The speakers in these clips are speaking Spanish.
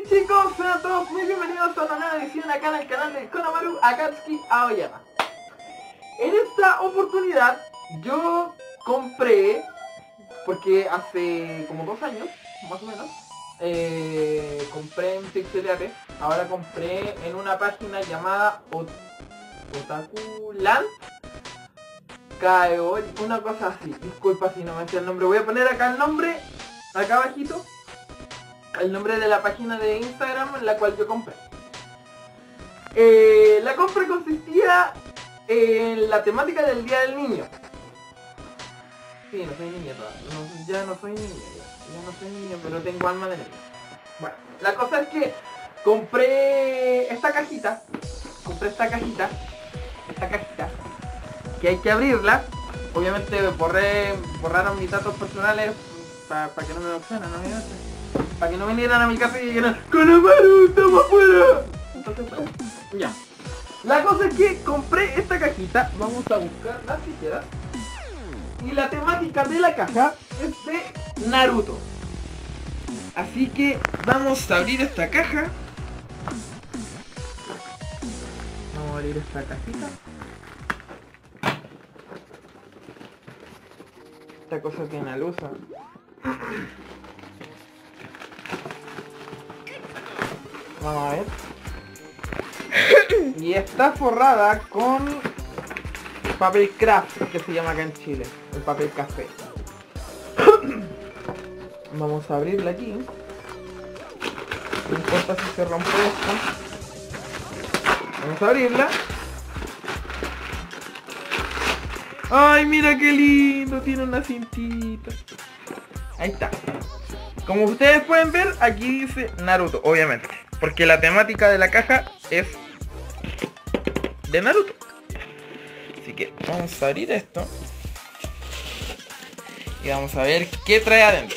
chicos, sean todos muy bienvenidos a una nueva edición acá en el canal de Konomaru Akatsuki Aoyama. En esta oportunidad yo compré, porque hace como 2 años, más o menos, compré en Pixelate. Ahora compré en una página llamada Otakuland Kaeori, una cosa así. Disculpa si no me sé el nombre, voy a poner acá el nombre, acá abajito, el nombre de la página de Instagram en la cual yo compré. La compra consistía en la temática del Día del Niño. Sí, no soy niña todavía, ya no soy niña, ya no soy niña, pero tengo alma de niña. Bueno, la cosa es que compré esta cajita, que hay que abrirla. Obviamente borraron mis datos personales para que no me opcionen, ¿no? Para que no vinieran a mi casa y dijeran ¡Konomaru, estamos afuera! Entonces, pues, ya. La cosa es que compré esta cajita, vamos a buscarla si queda. Y la temática de la caja es de Naruto. Así que vamos a abrir esta caja. Vamos a abrir esta cajita. Esta cosa tiene la luz. Vamos a ver. Y está forrada con papel craft, que se llama acá en Chile, el papel café. Vamos a abrirla aquí. No importa si se rompe esto. Vamos a abrirla. ¡Ay, mira qué lindo! Tiene una cintita. Ahí está. Como ustedes pueden ver, aquí dice Naruto, obviamente, porque la temática de la caja es de Naruto. Así que vamos a abrir esto y vamos a ver qué trae adentro.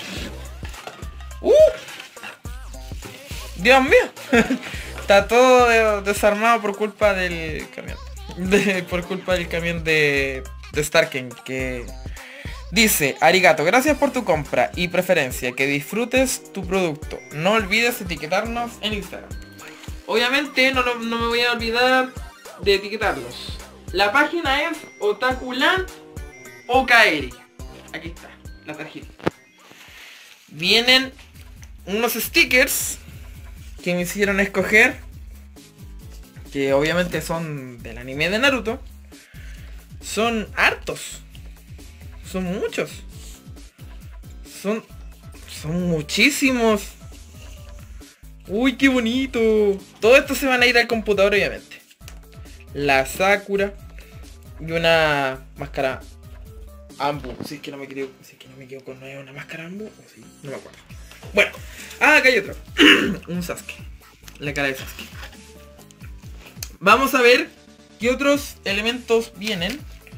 ¡Dios mío! Está todo desarmado por culpa del camión. Por culpa del camión de Starken, que dice: Arigato, gracias por tu compra y preferencia, que disfrutes tu producto. No olvides etiquetarnos en Instagram. Obviamente no me voy a olvidar de etiquetarlos. La página es Otakuland Okaeri. Aquí está, la tarjeta. Vienen unos stickers que me hicieron escoger, que obviamente son del anime de Naruto. Son hartos. Son muchos. Son muchísimos. Uy, qué bonito. Todo esto se van a ir al computador, obviamente. La Sakura y una máscara Ambu. Si es que no me equivoco, no es una máscara Ambu. ¿O sí? No me acuerdo. Bueno, acá hay otro. Un Sasuke. La cara de Sasuke. Vamos a ver qué otros elementos vienen.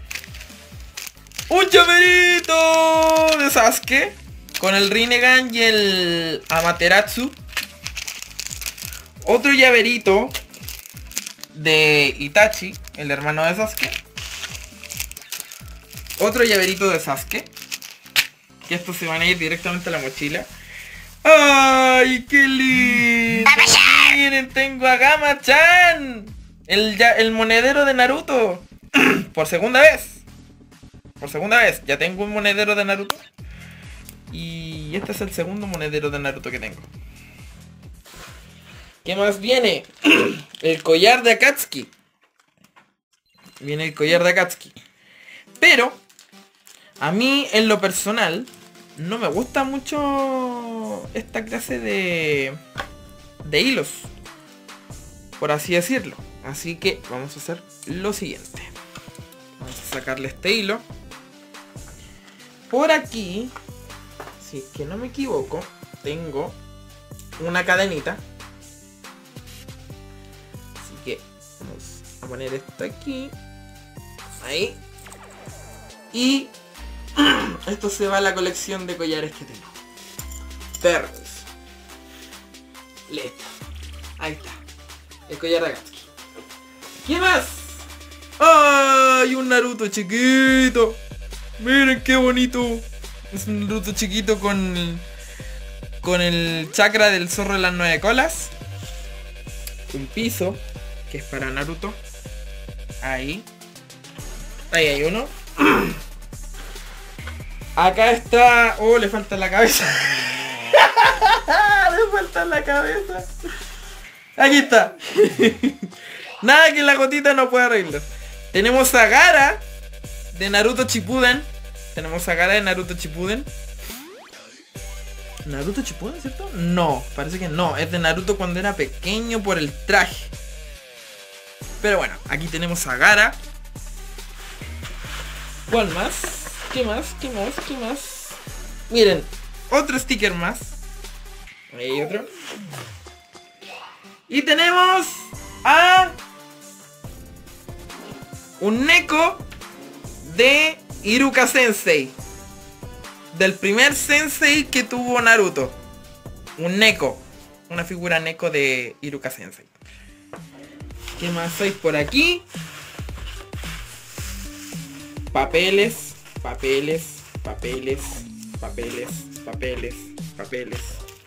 Un llaverito de Sasuke con el Rinnegan y el Amaterasu. Otro llaverito de Itachi, el hermano de Sasuke. Otro llaverito de Sasuke, que estos se van a ir directamente a la mochila. ¡Ay, qué lindo! Miren, tengo a Gama-chan, el monedero de Naruto. Por segunda vez. Ya tengo un monedero de Naruto. Y este es el segundo monedero de Naruto que tengo. ¿Qué más viene? El collar de Akatsuki. Viene el collar de Akatsuki. Pero a mí, en lo personal, no me gusta mucho esta clase de hilos, por así decirlo. Así que vamos a hacer lo siguiente. Vamos a sacarle este hilo. Por aquí, si es que no me equivoco, tengo una cadenita. Así que vamos a poner esto aquí. Ahí. Y esto se va a la colección de collares que tengo. Verdes. Listo. Ahí está. El collar de Akatsuki. ¿Qué más? ¡Ay! Un Naruto chiquito. Miren qué bonito. Es un Naruto chiquito con con el chakra del zorro de las 9 colas. Un piso, que es para Naruto. Ahí. Ahí hay uno. Acá está... Oh, le falta la cabeza. Le falta la cabeza. Aquí está. Nada que la gotita no pueda arreglar. Tenemos a Gaara de Naruto Shippuden. Tenemos a Gaara de Naruto Shippuden. ¿Naruto Shippuden, cierto? No, parece que no. Es de Naruto cuando era pequeño por el traje. Pero bueno, aquí tenemos a Gaara. ¿Cuál más? ¿Qué más? ¿Qué más? ¿Qué más? Miren, otro sticker más. Ahí hay otro. Y tenemos a un Neko de Iruka Sensei. Del primer Sensei que tuvo Naruto. Un Neko. Una figura Neko de Iruka Sensei. ¿Qué más hay por aquí? Papeles, papeles, papeles, papeles, papeles, papeles.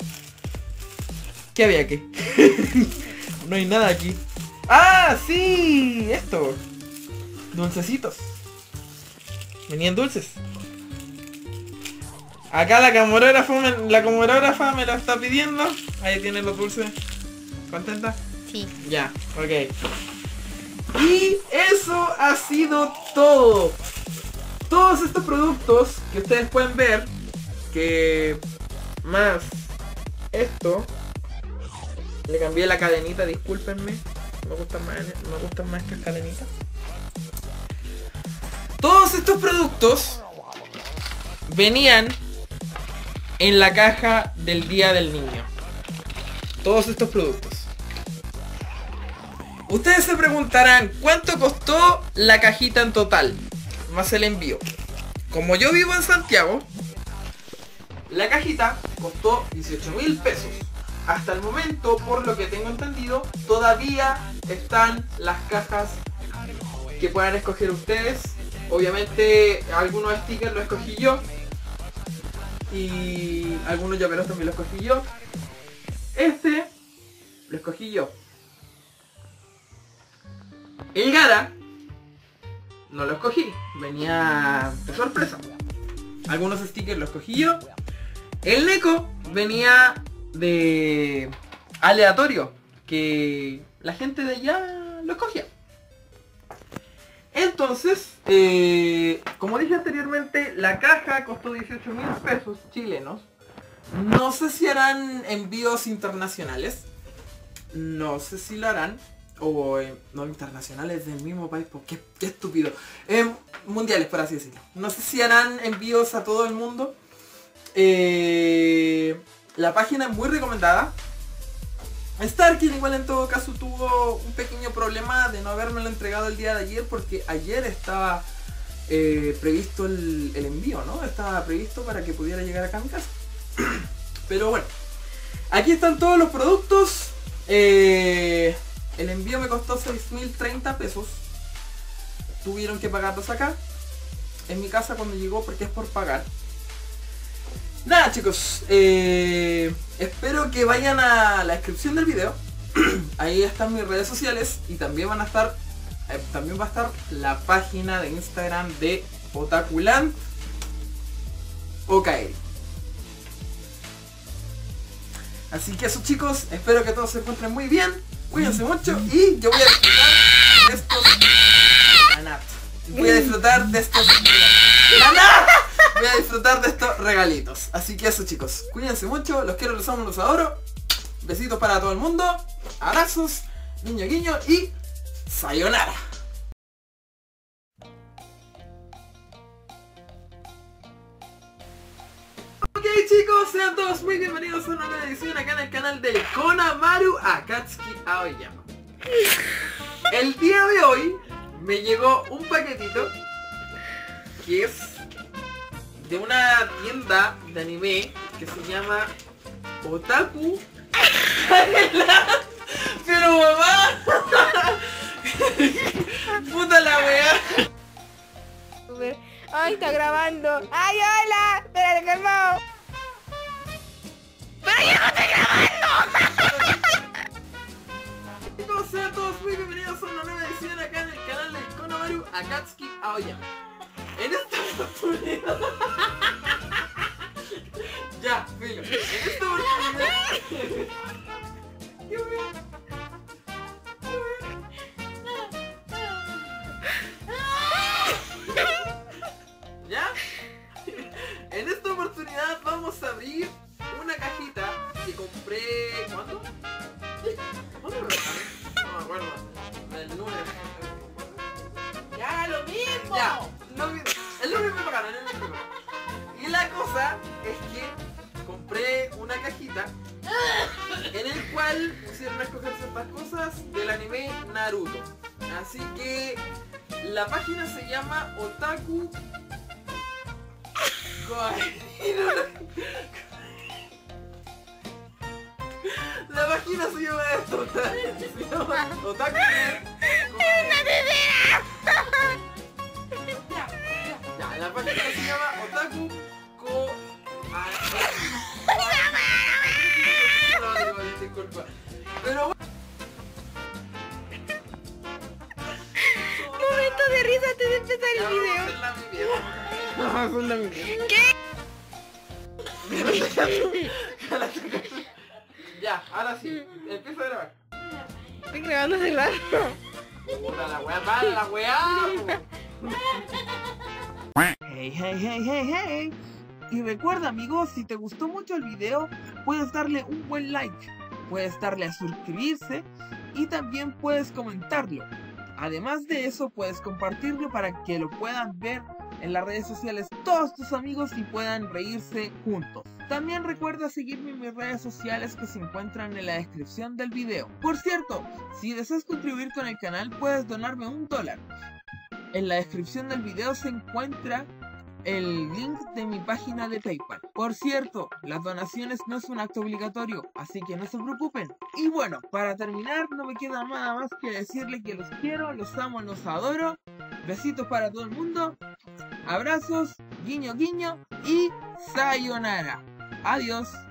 ¿Qué había aquí? No hay nada aquí. ¡Ah, sí! Esto. Dulcecitos. Venían dulces. Acá la camarógrafa me la está pidiendo. Ahí tiene los dulces. ¿Contenta? Sí. Ya, ok. Y eso ha sido todo. Todos estos productos que ustedes pueden ver, que más esto, le cambié la cadenita, discúlpenme. Me gustan más estas cadenitas. Todos estos productos venían en la caja del Día del Niño. Todos estos productos. Ustedes se preguntarán ¿cuánto costó la cajita en total? Más el envío. Como yo vivo en Santiago, la cajita costó 18.000 pesos. Hasta el momento, por lo que tengo entendido, todavía están las cajas que puedan escoger ustedes. Obviamente algunos stickers los escogí yo. Y algunos llaveros también los escogí yo. Este lo escogí yo. El Gaara no lo escogí, venía de sorpresa. Algunos stickers los escogí yo. El Neko venía de aleatorio, que la gente de allá lo escogía. Entonces, como dije anteriormente, la caja costó 18.000 pesos chilenos. No sé si harán envíos internacionales. No sé si lo harán. O no internacionales del mismo país, porque qué estúpido. Mundiales, por así decirlo. No sé si harán envíos a todo el mundo. La página es muy recomendada. Starkin igual en todo caso tuvo un pequeño problema de no habérmelo entregado el día de ayer, porque ayer estaba previsto el envío, ¿no? Estaba previsto para que pudiera llegar acá a mi casa. Pero bueno, aquí están todos los productos. El envío me costó 6.030 pesos. Tuvieron que pagarlos acá en mi casa cuando llegó, porque es por pagar. Nada, chicos, espero que vayan a la descripción del video. Ahí están mis redes sociales. Y también van a estar también va a estar la página de Instagram de Otakuland OKL. Así que eso, chicos, espero que todos se encuentren muy bien. Cuídense mucho y yo voy a disfrutar de estos... Voy a disfrutar de estos... Voy a disfrutar de estos regalitos. Así que eso, chicos, cuídense mucho. Los quiero, los amo, los adoro. Besitos para todo el mundo. Abrazos, guiño guiño y sayonara. Ok, chicos, sean todos muy bienvenidos a una nueva edición acá en el canal de Konamaru Akatsuki Aoyama. El día de hoy me llegó un paquetito que es de una tienda de anime que se llama Otaku. Pero mamá, puta la weá. Ay, está grabando. Ay, hola. Espérate, calmado. oye. En esta oportunidad. Ya, filo. En esta oportunidad. ¿Ya? En esta oportunidad vamos a abrir una cajita que compré... ¿Cuándo? ¿Cuándo me pagaron? No me acuerdo. El lunes. ¡Ya, lo mismo! Ya, el lunes me pagaron, el lunes me pagaron. Y la cosa es que compré una cajita en el cual pusieron a escoger ciertas cosas del anime Naruto. Así que la página se llama Otaku... La página se llama esto, se llama Otaku... Ya, la página se llama Otaku disculpa. Pero bueno. Momento de risa antes de empezar el video. Vamos a hacer la video. ¿Qué? Ya, ahora sí, empiezo a grabar. Estoy grabando hace rato. Puta la weá, para la weá. Hey, hey, hey, hey, hey. Y recuerda, amigos, si te gustó mucho el video, puedes darle un buen like, puedes darle a suscribirse y también puedes comentarlo. Además de eso, puedes compartirlo para que lo puedan ver en las redes sociales todos tus amigos y puedan reírse juntos. También recuerda seguirme en mis redes sociales que se encuentran en la descripción del video. Por cierto, si deseas contribuir con el canal, puedes donarme $1. En la descripción del video se encuentra el link de mi página de PayPal. Por cierto, las donaciones no es un acto obligatorio, así que no se preocupen. Y bueno, para terminar, no me queda nada más que decirles que los quiero, los amo, los adoro. Besitos para todo el mundo. Abrazos, guiño guiño y sayonara. Adiós.